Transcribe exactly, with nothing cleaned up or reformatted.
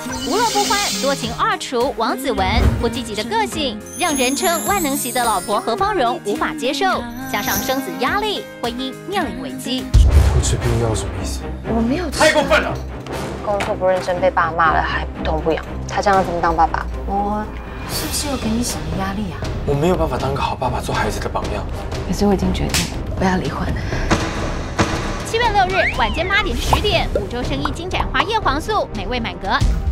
无乐不欢，多情二厨王子文不积极的个性，让人称万能型的老婆何芳蓉无法接受，加上生子压力，婚姻面临危机。 偷吃避孕药什么意思？ 我没有， 太过分了！ 工作不认真被爸骂了，还不痛不痒，他这样怎么当爸爸？我是不是又给你什么压力啊？ 我没有办法当个好爸爸，做孩子的榜样。 可是我已经决定，我要离婚。 七月六日晚间八点至十点，五洲生意金盏花叶黄素美味满格。